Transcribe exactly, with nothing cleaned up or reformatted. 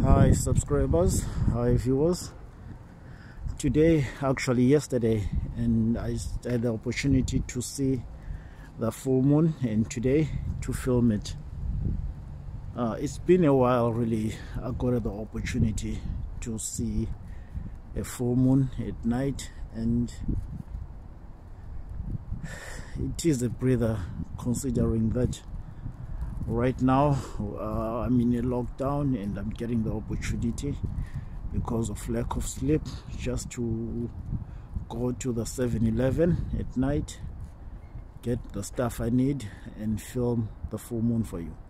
Hi subscribers, hi viewers. Today, actually yesterday, and I had the opportunity to see the full moon, and today to film it. Uh, it's been a while really. I got the opportunity to see a full moon at night, and it is a breather considering that right now uh, I'm in a lockdown and I'm getting the opportunity because of lack of sleep just to go to the seven eleven at night, get the stuff I need and film the full moon for you.